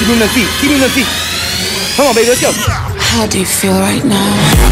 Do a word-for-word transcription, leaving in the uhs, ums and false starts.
Keep moving them feet. Keep moving them feet. Come on, baby, let's go. How do you feel right now?